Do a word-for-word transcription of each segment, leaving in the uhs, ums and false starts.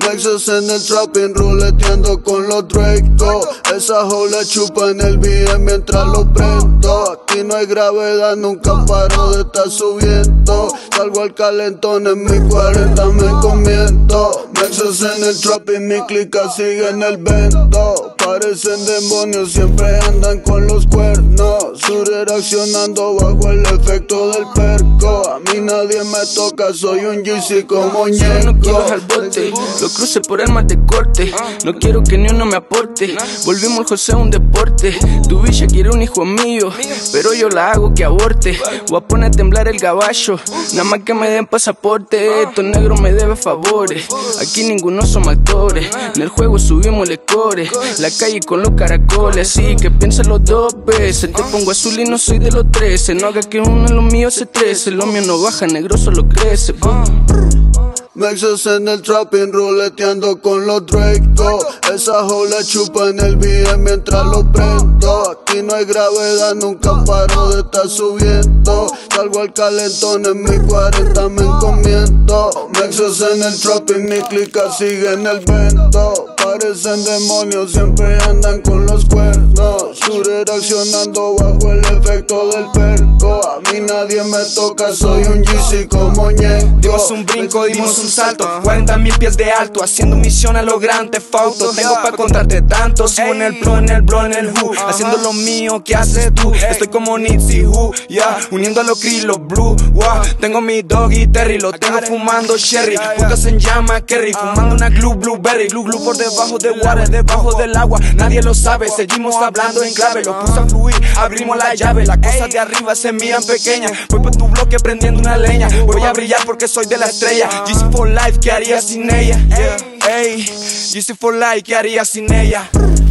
Mexes en el trapping, ruleteando con los Draco. Esa jola chupa en el B M mientras lo prendo. Aquí no hay gravedad, nunca paro de estar subiendo. Salgo al calentón, en mi cuarenta me comiendo. Mexes en el trapping, mi clica sigue en el vento. Parecen demonios, siempre andan con los cuernos. Sure reaccionando bajo el efecto del perco. A mí nadie me toca, soy un G C como Ñeco. No quiero al bote, lo cruce por armas de corte. No quiero que ni uno me aporte. Volvimos el José a un deporte. Tu bicha quiere un hijo mío, pero yo la hago que aborte. Voy a poner a temblar el gabacho, nada más que me den pasaporte. Estos negros me deben favores, aquí ninguno somos actores. En el juego subimos el core, la calle con los caracoles. Así que piénsalo dos veces, te pongo azul y no soy de los trece. No haga que uno de los míos se trece. Lo mío no baja, negro solo crece. Mexes en el trapping, ruleteando con los Draco. Esa jola chupa en el B M mientras lo prendo. Aquí no hay gravedad, nunca paro de estar subiendo. Salgo al calentón, en mi cuarenta me encomiendo. Mexes en el trapping, mi clica sigue en el vento. Parecen demonios, siempre andan con los cuernos. Sure reaccionando bajo el efecto del perco. A mí nadie me toca, soy un G C como Ñeco. Dimos un brinco, dimos un salto, cuarenta mil pies de alto, haciendo misión a lo grande fauto. Tengo pa' contarte tanto, sigo en el flow, en el bro, en el who, haciendo lo mío, ¿qué haces tú? Estoy como Nipsey Who, yeah, uniendo a los gris, los blue, wow. Tengo mi doggy Terry, lo tengo fumando sherry. Putas en llama, Kerry, fumando una glue, blueberry. Glue, glue por debajo de water, debajo del agua. Nadie lo sabe, seguimos hablando en clave. Lo puse a fluir, abrimos la llave. Las cosas de arriba se miran pequeñas. Voy por tu bloque prendiendo una leña. Voy a brillar porque soy de la estrella. G C for life, ¿qué haría sin ella? Ey, G C for life, ¿qué haría sin ella?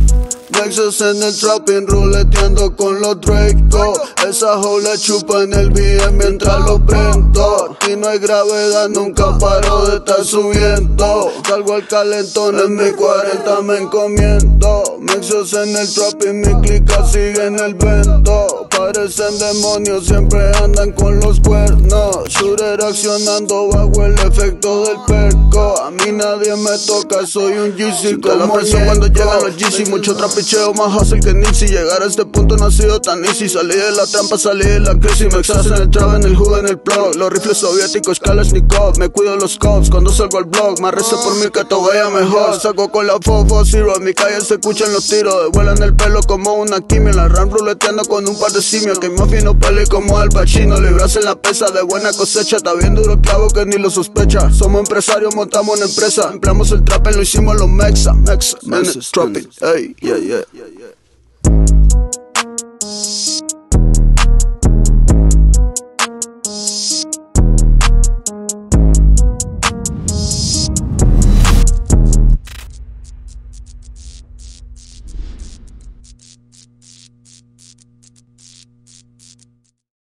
Mexes en el trapping, ruleteando con los Draco. Esa jola chupa en el B M mientras lo prendo. Aquí no hay gravedad, nunca paro de estar subiendo. Salgo al calentón, en mi cuarenta me encomiendo. Mexes en el trapping, mi clica sigue en el vento. Parecen demonios, siempre andan con los cuernos. Sure reaccionando bajo el efecto del perco. A mí nadie me toca, soy un G C como la presión cuando llegan los G C. Mucho trapicheo, más fácil que Nipsey. Llegar a este punto no ha sido tan easy. Salí de la trampa, salí de la crisis. Mexas en el trap, en el jugo, en el plug. Los rifles soviéticos, Kalashnikov. Me cuido los cops cuando salgo al blog. Más rezo por mí que todo vaya mejor. Saco con la Fofo Zero. En mi calle se escuchan los tiros. Vuelan el pelo como una quimio. La ram ruleteando con un par de simios. Que más fino pele como Al Pacino. Libras en la pesa de buena cosecha. Está bien duro clavo que ni lo sospecha. Somos empresarios, montamos una empresa. Empleamos el trap, lo hicimos los mexa. Mexa, Mexes, trapping, ey, yeah, yeah.